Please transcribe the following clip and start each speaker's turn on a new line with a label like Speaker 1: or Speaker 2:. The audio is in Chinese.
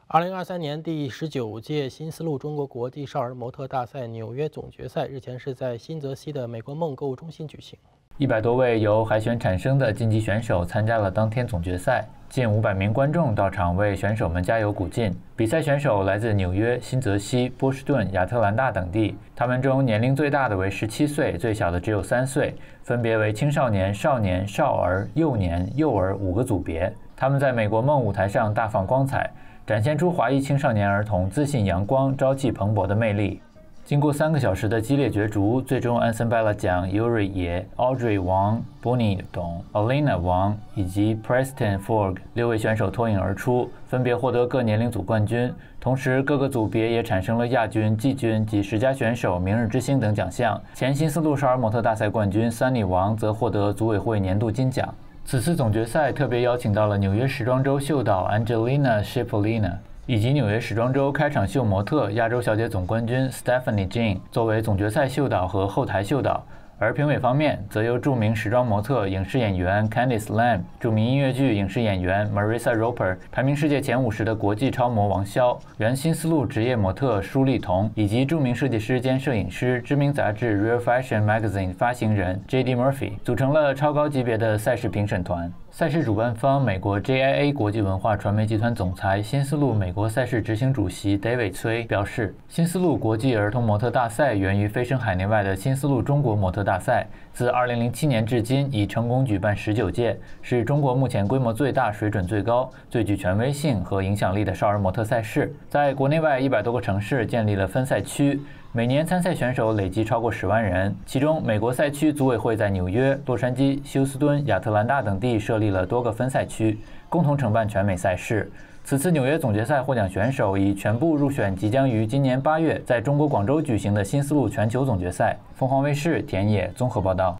Speaker 1: 2023年第19届新丝路中国国际少儿模特大赛纽约总决赛日前是在新泽西的美国梦购物中心举行。
Speaker 2: 100多位由海选产生的晋级选手参加了当天总决赛，近500名观众到场为选手们加油鼓劲。比赛选手来自纽约、新泽西、波士顿、亚特兰大等地，他们中年龄最大的为17岁，最小的只有3岁，分别为青少年、少年、少儿、幼年、幼儿5个组别。他们在美国梦舞台上大放光彩，展现出华裔青少年儿童自信阳光、朝气蓬勃的魅力。经过3个小时的激烈角逐，最终安森贝拉奖 Yuri 也、Audrey Wang、Bonnie Dong、Alina Wang 以及 Preston Fogg 6位选手脱颖而出，分别获得各年龄组冠军。同时，各个组别也产生了亚军、季军及10佳选手、明日之星等奖项。前新丝路少儿模特大赛冠军Sunny Wang则获得组委会年度金奖。此次总决赛特别邀请到了纽约时装周秀导 Angelina Cipollina，以及纽约时装周开场秀模特亚洲小姐总冠军 Stephanie Jin 作为总决赛秀导和后台秀导，而评委方面则由著名时装模特、影视演员 Candice Lam、著名音乐剧影视演员 Marissa Roper、排名世界前50的国际超模王潇、原新丝路职业模特舒丽彤，以及著名设计师兼摄影师、知名杂志 Real Fashion Magazine 发行人 J.D. Murphy， 组成了超高级别的赛事评审团。赛事主办方美国 JIA 国际文化传媒集团总裁、新丝路美国赛事执行主席 David 崔表示，新丝路国际儿童模特大赛源于飞升海内外的新丝路中国模特大赛，自2007年至今已成功举办19届，是中国目前规模最大、水准最高、最具权威性和影响力的少儿模特赛事。在国内外100多个城市建立了分赛区，每年参赛选手累计超过10万人，其中美国赛区组委会在纽约、洛杉矶、休斯敦、亚特兰大等地设立了多个分赛区，共同承办全美赛事。此次纽约总决赛获奖选手已全部入选即将于今年8月在中国广州举行的新丝路全球总决赛。凤凰卫视田野综合报道。